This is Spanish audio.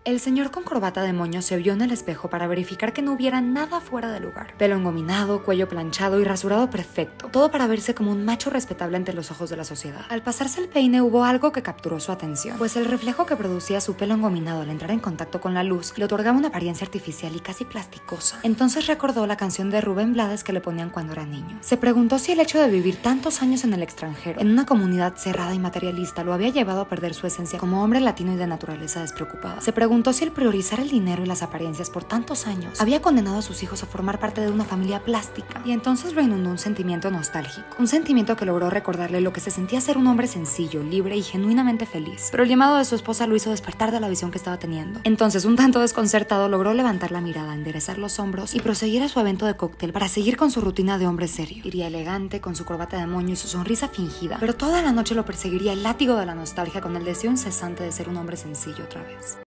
El señor con corbata de moño se vio en el espejo para verificar que no hubiera nada fuera de lugar. Pelo engominado, cuello planchado y rasurado perfecto. Todo para verse como un macho respetable ante los ojos de la sociedad. Al pasarse el peine hubo algo que capturó su atención, pues el reflejo que producía su pelo engominado al entrar en contacto con la luz le otorgaba una apariencia artificial y casi plasticosa. Entonces recordó la canción de Rubén Blades que le ponían cuando era niño. Se preguntó si el hecho de vivir tantos años en el extranjero, en una comunidad cerrada y materialista, lo había llevado a perder su esencia como hombre latino y de naturaleza despreocupada. Se preguntó si el priorizar el dinero y las apariencias por tantos años había condenado a sus hijos a formar parte de una familia plástica, y entonces lo inundó un sentimiento nostálgico, un sentimiento que logró recordarle lo que se sentía ser un hombre sencillo, libre y genuinamente feliz. Pero el llamado de su esposa lo hizo despertar de la visión que estaba teniendo. Entonces, un tanto desconcertado, logró levantar la mirada, enderezar los hombros y proseguir a su evento de cóctel para seguir con su rutina de hombre serio. Iría elegante, con su corbata de moño y su sonrisa fingida, pero toda la noche lo perseguiría el látigo de la nostalgia con el deseo incesante de ser un hombre sencillo otra vez.